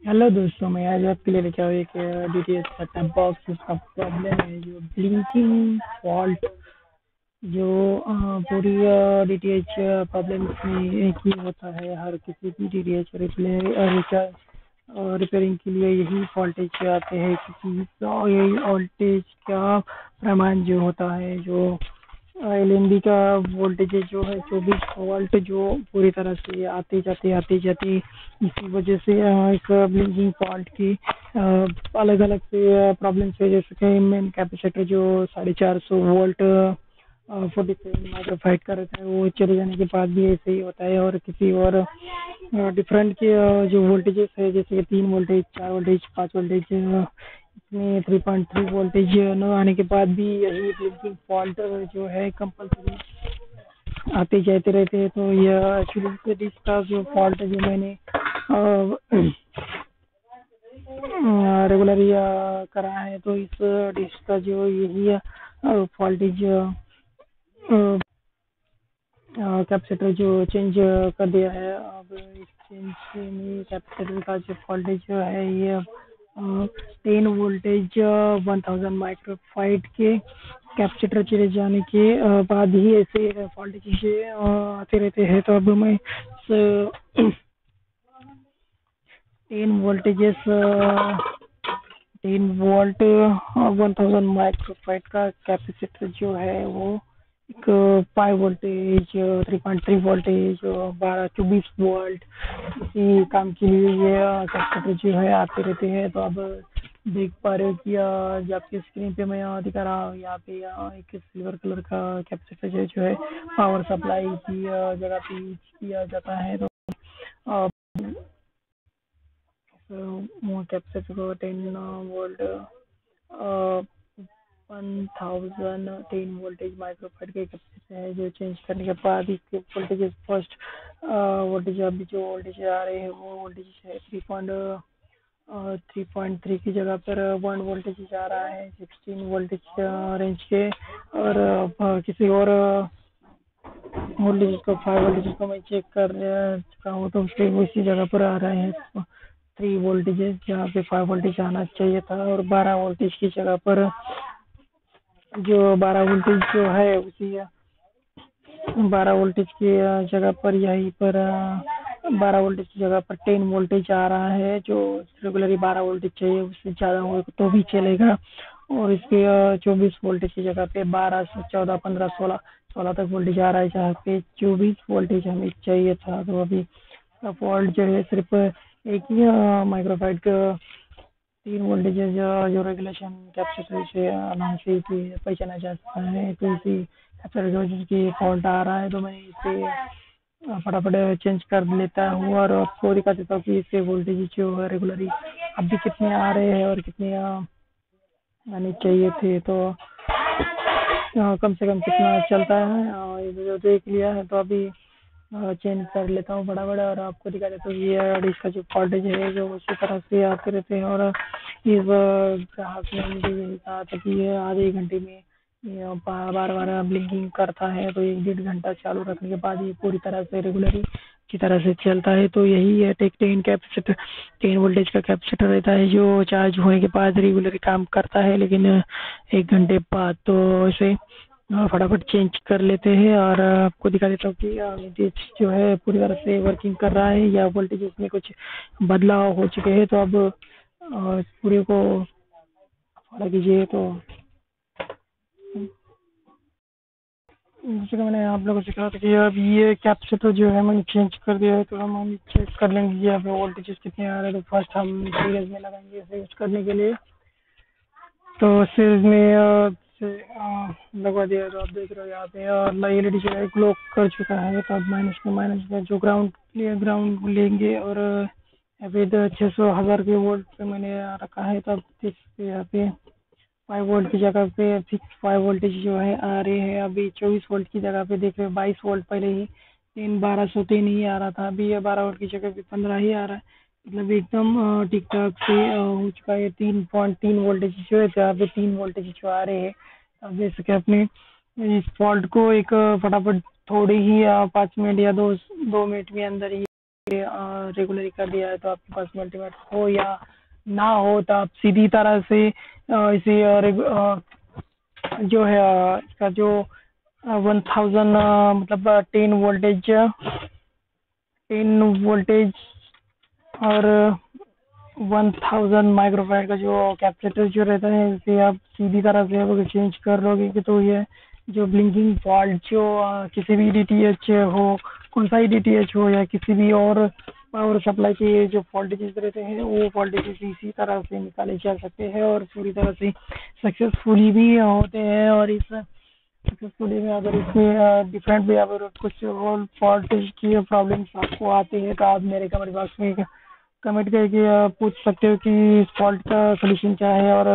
Hello दोस्तों, मैं आज आपके लिए लेके आया एक डीटीएच सेटअप बॉक्स। उसका प्रॉब्लम है जो ब्लिंकिंग फॉल्ट, जो पूरी डीटीएच प्रॉब्लम में एक ही होता है। हर किसी भी डीटीएच रिपेयरिंग के लिए यही वोल्टेज आते हैं, क्योंकि यही वोल्टेज का प्रमाण जो होता है, जो एलएनबी का वोल्टेज जो है 24 वोल्ट, जो पूरी तरह से आते जाते इसी वजह से एक ब्लिंकिंग फॉल्ट की अलग अलग से प्रॉब्लम्स है। जैसे कि मेन कैपेसिटर जो 450 वोल्ट 47 माइक्रोफाइट का रहता है, वो चले जाने के बाद भी ऐसे ही होता है। और किसी और डिफरेंट के जो वोल्टेजेस है, जैसे कि 3 वोल्टेज, 4 वोल्टेज, 5 वोल्टेज, इसमें 3.3 वोल्टेज न आने के बाद भी यही ब्लिंकिंग फॉल्ट जो है कंपल्सरी आते जाते रहते हैं। तो यह एक्चुअली डिस्क का जो फॉल्ट है, जो मैंने रेगुलर करा है, तो इस डिस्क का जो यही फॉल्टेज कैपेसिटर जो चेंज कर दिया है। अब इस चेंज में कैपेसिटर का जो वोल्टेज जो है, ये 10 वोल्टेज 1000 माइक्रोफाइट के कैपेसिटर चले जाने के बाद ही ऐसे फॉल्ट चीज़ें आते रहते हैं। तो अब मैं 10 वोल्टेजेस 10 वोल्ट 1000 माइक्रोफाइट का कैपेसिटर जो है, वो एक 5 वोल्टेज 3.3 वोल्टेज 12-24 वोल्ट इसी काम के लिए ये कैपेसिटर जो है आते रहते हैं। तो अब देख पा रहे हो कि जो आपकी स्क्रीन पे मैं दिखा रहा हूँ, यहाँ पे एक सिल्वर कलर का कैपेसिटर जो है पावर सप्लाई की जगह पे यूज किया जाता है। तो कैपेसिटर को 10 वोल्ट 1010 वोल्टेज माइक्रोफाइट के कैपेसिटर है, जो चेंज करने के बाद इसके वोल्टेज फर्स्ट वोल्टेज अभी जो वोल्टेज आ रहे हैं, वो वोल्टेज है 3.3 की जगह पर 1 वोल्टेज आ रहा है 16 वोल्टेज रेंज के। और किसी और वोल्टेज को 5 वोल्टेज को मैं चेक कर चुका हूँ, तो उसके उसी जगह पर आ रहे हैं 3 वोल्टेज, जहाँ पे 5 वोल्टेज आना चाहिए था। और 12 वोल्टेज की जगह पर जो 12 वोल्टेज जो है, उसी 12 वोल्टेज की जगह पर यहीं पर 12 वोल्टेज की जगह पर 10 वोल्टेज आ रहा है, जो रेगुलरली 12 वोल्टेज चाहिए, उससे ज़्यादा हो तो भी चलेगा। और इसके 24 वोल्टेज की जगह पे 12 से 14 15 16 तक वोल्टेज आ रहा है, जहाँ पे 24 वोल्टेज हमें चाहिए था। तो अभी फॉल्ट जो है सिर्फ एक ही माइक्रोफाइट का 3 वोल्टेज जो रेगुलेशन कैपेसिटर से नाम से पहचाना जाता है। तो इसी कैपेसिटर की वजह से फॉल्ट आ रहा है, तो मैं इसे फटाफट चेंज कर लेता हूँ और आपको दिखा देता हूँ कि इससे वोल्टेज जो है रेगुलरली अभी कितने आ रहे हैं और कितने आने चाहिए थे। तो कम से कम कितना चलता है, ये जो देख लिया है। तो अभी चेंज कर लेता हूँ फटाफट और आपको दिखा देता हूँ ये डिश का जो वोल्टेज है, जो उसी तरह से आते रहते हैं। और इस ग्राहक ने मुझे यही कहा था कि ये आधे घंटे में बार बार ब्लिंकिंग करता है, तो 1-1.5 घंटा चालू रखने के बाद ये पूरी तरह से रेगुलरली की तरह से चलता है। तो यही है टेक 10 कैपेसिटर 10 वोल्टेज का कैपेसिटर रहता है, जो चार्ज होने के बाद रेगुलरली काम करता है, लेकिन 1 घंटे बाद तो इसे फटाफट चेंज कर लेते हैं। और आपको दिखा देता हूँ कि वोल्टेज जो है पूरी तरह से वर्किंग कर रहा है या वोल्टेज में कुछ बदलाव हो चुके हैं। तो अब इस पूरे को फॉलो कीजिए। तो जैसे कि मैंने आप लोगों से कहा था कि अब ये कैपेसिटर जो है मैंने चेंज कर दिया है, तो हम चेक कर लेंगे कि यहाँ पे वोल्टेज कितने आ रहे हैं। तो फर्स्ट हम सीरीज में लगाएंगे इसे करने के लिए। तो सीरीज में लगवा दिया। तो आप देख रहे हो यहाँ पे एलईडी जो है ग्लो कर चुका है। तो अब माइनस में जो ग्राउंड लेंगे और विद 600 1000 के वोल्ट पे मैंने रखा है। तो अब देख सकते हैं यहाँ पे 5 वोल्ट की जगह पे फिक्स 5 वोल्टेज जो है आ रहे हैं। अभी 24 वोल्ट की जगह पे देख रहे हो 22 वोल्ट पहले ही 1203 ही आ रहा था, अभी ये 12 वोल्ट की जगह पे 15 ही आ रहा है। मतलब एकदम ठीक ठाक से हो चुका है। 3.3 वोल्टेज जो है, जहाँ पे 3 वोल्टेज जो आ रहे हैं। अब जैसे कि अपने इस फॉल्ट को एक फटाफट थोड़ी ही 5 मिनट या 2 मिनट में अंदर ही के रेगुलर कर दिया है तो आपके पास मल्टीमेट हो या ना हो तो आप सीधी तरह से इसे जो है इसका जो 1000 मतलब 10 वोल्टेज और 1000 माइक्रोफैराड का जो कैपेसिटर जो रहता है, इसे आप सीधी तरह से अगर चेंज कर लोगे कि तो ये जो ब्लिंकिंग फॉल्ट जो किसी भी डीटीएच हो, कौन सा ही डीटीएच हो या किसी भी और पावर सप्लाई के जो वोल्टेजेस रहते हैं वो वोल्टेजेस इसी तरह से निकाले जा सकते हैं और पूरी तरह से सक्सेसफुली भी होते हैं। और इस सक्सेसफुली में अगर इसमें डिफरेंट भी अगर कुछ और फॉल्ट की प्रॉब्लम्स आपको आती है तो आप मेरे कमेंट बॉक्स में कमेंट करके पूछ सकते हो कि इस फॉल्ट का सोल्यूशन क्या है और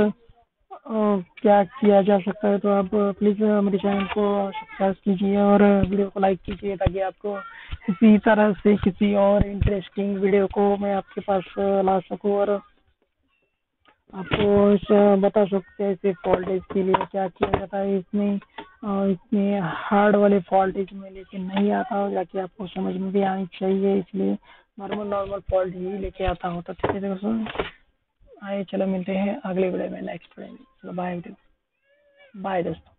क्या किया जा सकता है। तो आप प्लीज़ मेरे चैनल को सब्सक्राइब कीजिए और वीडियो को लाइक कीजिए ताकि आपको इसी तरह से किसी और इंटरेस्टिंग वीडियो को मैं आपके पास ला सकूं और आपको बता सकते हैं इसे फॉल्टेज के लिए क्या किया जाता है। इसमें इतने हार्ड वाले फॉल्टेज में लेके नहीं आता हो जाके आपको समझ में भी आनी चाहिए, इसलिए नॉर्मल फॉल्ट ही लेके आता हूँ। तो ठीक है दोस्तों, आइए चलो मिलते हैं अगले वीडियो में, नेक्स्ट वीडियो में। चलो बाय दोस्तों।